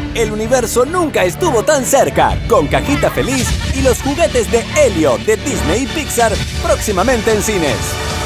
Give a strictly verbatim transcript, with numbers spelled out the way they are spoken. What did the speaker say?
El universo nunca estuvo tan cerca, con Cajita Feliz y los juguetes de Helio de Disney y Pixar próximamente en cines.